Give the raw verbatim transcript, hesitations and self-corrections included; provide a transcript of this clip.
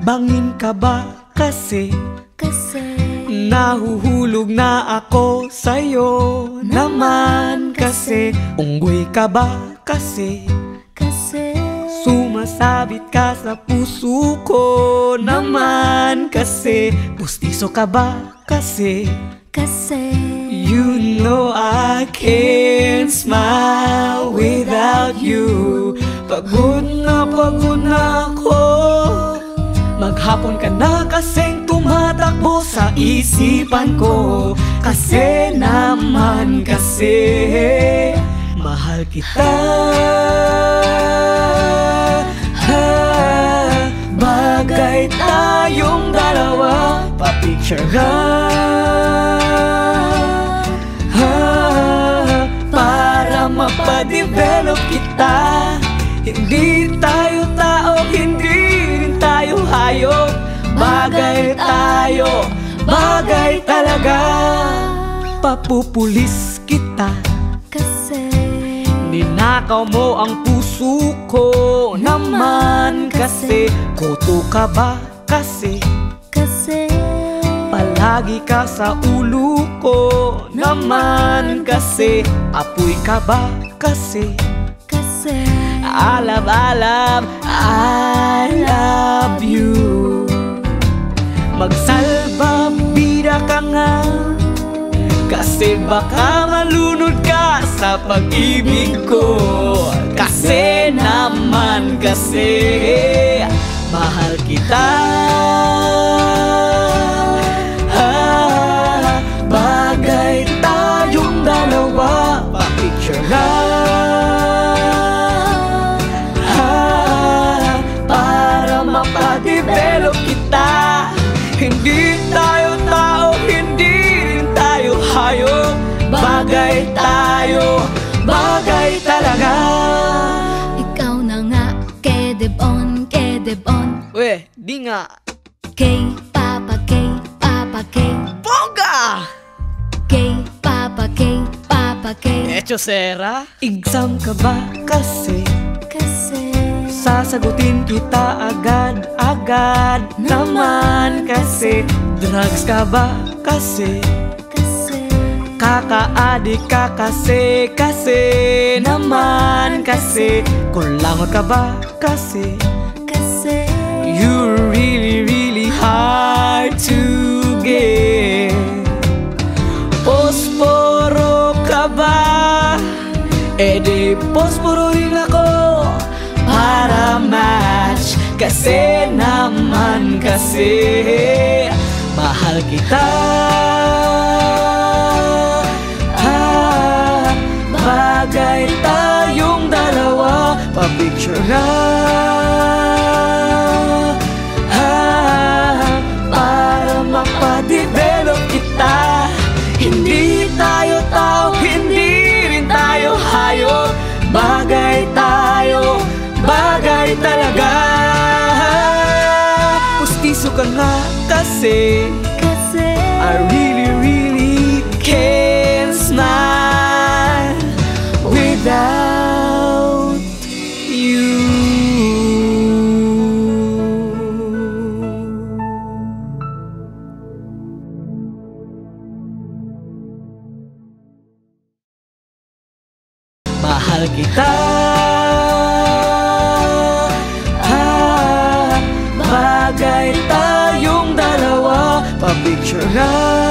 Bangin ka ba kasi? Kasi Nahuhulog na ako sa'yo naman kasi. Unggoy ka ba kasi? Kasi Sumasabit ka sa puso ko naman kasi. Pustiso ka ba kasi? Kasi You know I can't smile without you. Pagod na pagod na ako. Maghapon ka na kasing tumatakbo sa isipan ko. Kasi naman kasi mahal kita. Ha, bagay tayong dalawa, pa-picture ka. Ha, para mapadevelop kita. Hindi tayo tao, hindi rin tayo hayop. Bagay tayo, bagay talaga. Papupulis kita Kasi ninakaw mo ang puso ko naman kasi. Koto ka ba kasi? Kasi Palagi ka sa ulo ko naman kasi. Apoy ka ba kasi? Kasi Alam, alam, I love you. Magsalba bida ka nga, kasi baka malunod ka sa pag-ibig ko. Kasi naman kasi mahal kita. Ha, bagay tayong dalawa, pa-picture nga. Mapadevelop kita. Hindi tayo tao, hindi rin tayo hayop. Bagay tayo, bagay talaga. ikaw na nga, kedebon, kedebon. Weh, di nga. Kay Papa Kay, Papa Kay, Bongga! Kay Papa Kay, Papa Kay. Echo Sera, exam ka ba kasi? Kasi Sasagutin kita agad-agad naman kasi. Drugs ka ba kasi? Kasi Kaka-adik ka kasi, kasi naman kasi. Kulangot ka ba kasi? Kasi You're really, really hard to get. Posporo ka ba? E di posporo rin ako para match. Kasi naman kasi mahal kita. Ah, bagay tayong dalawa, pa-picture nga. Ah, para mapadevelop kita. Hindi tayo tao, hindi rin tayo hayop. Bagay tayo, bagay talaga. Pustiso ka nga kasi. Kasi I really, really can't smile without you. Mahal kita. Bagay tayong dalawa, pa-picture nga.